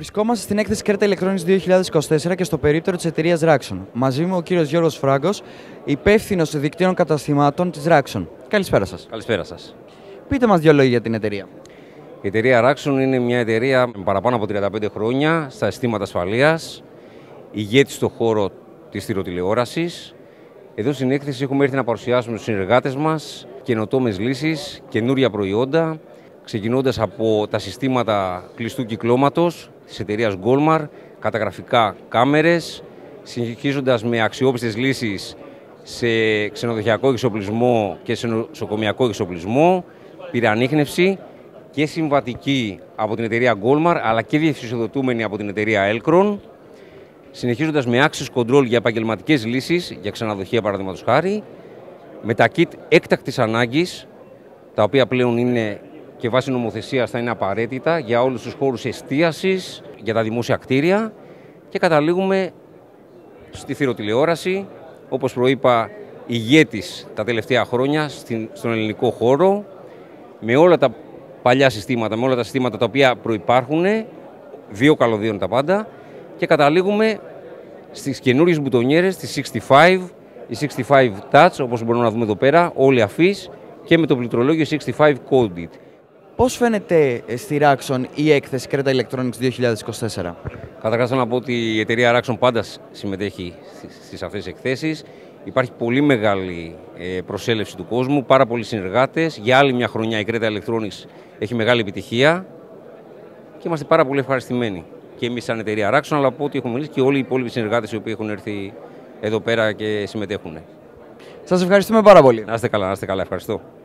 Βρισκόμαστε στην έκθεση Creta Electronics 2024 και στο περίπτερο της εταιρείας Raxon. Μαζί μου ο κύριος Γιώργος Φράγκος, υπεύθυνος δικτύων καταστημάτων της Raxon. Καλησπέρα σας. Καλησπέρα σας. Πείτε μας δύο λόγια για την εταιρεία. Η εταιρεία Raxon είναι μια εταιρεία με παραπάνω από 35 χρόνια στα συστήματα ασφαλείας, ηγέτης στον χώρο της θηροτηλεόρασης. Εδώ στην έκθεση έχουμε έρθει να παρουσιάσουμε στους συνεργάτες μας καινοτόμες λύσεις, καινούρια προϊόντα, ξεκινώντας από τα συστήματα κλειστού κυκλώματος της εταιρείας Goldmar, καταγραφικά κάμερες, συνεχίζοντας με αξιόπιστες λύσεις σε ξενοδοχειακό εξοπλισμό και σε νοσοκομιακό εξοπλισμό, πυραανίχνευση και συμβατική από την εταιρεία Goldmar, αλλά και διευθυνσιοδοτούμενη από την εταιρεία Elkron, συνεχίζοντας με access control για επαγγελματικές λύσεις, για ξενοδοχεία παραδείγματος χάρη, με τα kit έκτακτης ανάγκης, τα οποία πλέον είναι και βάσει νομοθεσίας θα είναι απαραίτητα για όλους τους χώρους εστίασης, για τα δημόσια κτίρια, και καταλήγουμε στη θηροτηλεόραση, όπως προείπα, ηγέτης τα τελευταία χρόνια στον ελληνικό χώρο, με όλα τα παλιά συστήματα, με όλα τα συστήματα τα οποία προϋπάρχουν, δύο καλωδίων τα πάντα, και καταλήγουμε στις καινούριες μπουτονιέρες, τις 65, η 65 Touch, όπως μπορούμε να δούμε εδώ πέρα, όλοι αφής, και με το πληκτρολόγιο 65 Coded. Πώς φαίνεται στη Raxon η έκθεση Creta Electronics 2024? Καταρχάς θέλω να πω ότι η εταιρεία Raxon πάντα συμμετέχει στις αυτές τις εκθέσεις. Υπάρχει πολύ μεγάλη προσέλευση του κόσμου, πάρα πολλοί συνεργάτες. Για άλλη μια χρονιά η Creta Electronics έχει μεγάλη επιτυχία και είμαστε πάρα πολύ ευχαριστημένοι. Και εμείς σαν εταιρεία Raxon, αλλά από ό,τι έχουμε μιλήσει και όλοι οι υπόλοιποι συνεργάτες οι οποίοι έχουν έρθει εδώ πέρα και συμμετέχουν. Σας ευχαριστούμε πάρα πολύ. Να είστε καλά, ευχαριστώ.